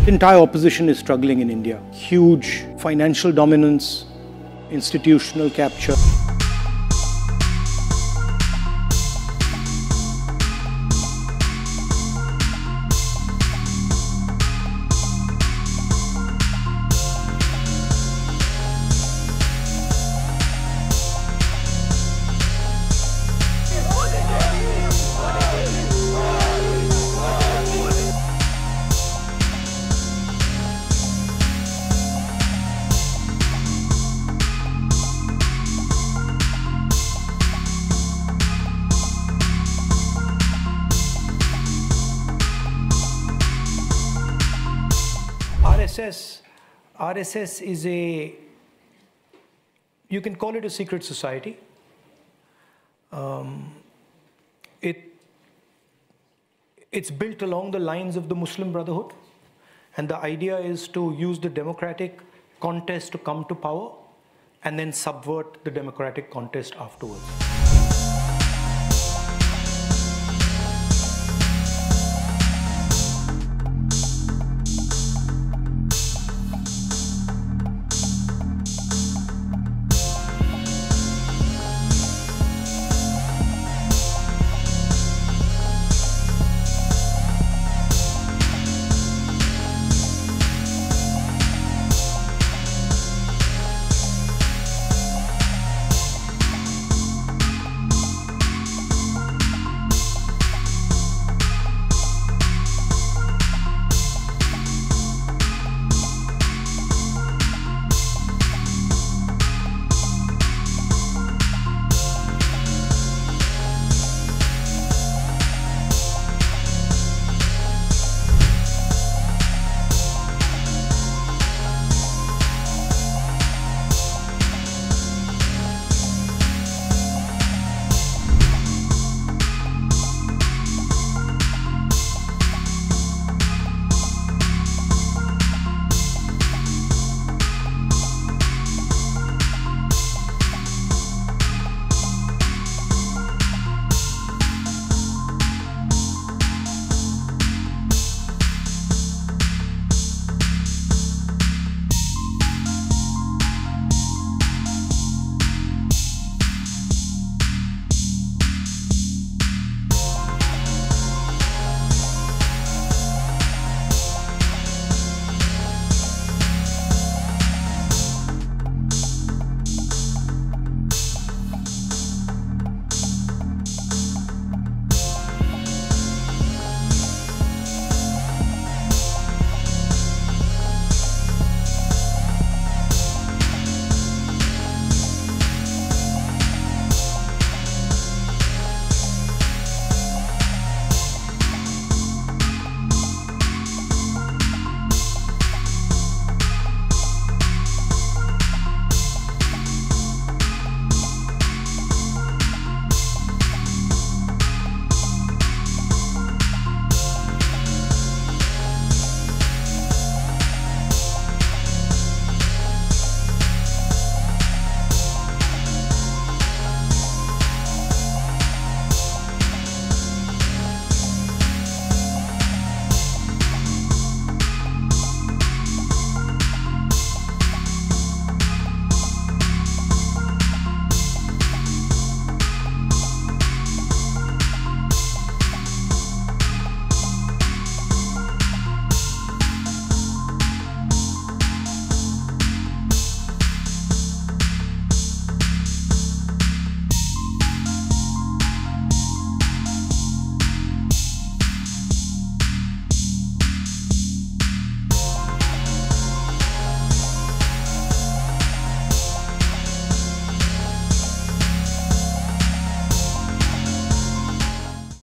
The entire opposition is struggling in India. Huge financial dominance, institutional capture. RSS is you can call it a secret society. It's built along the lines of the Muslim Brotherhood, and the idea is to use the democratic contest to come to power and then subvert the democratic contest afterwards.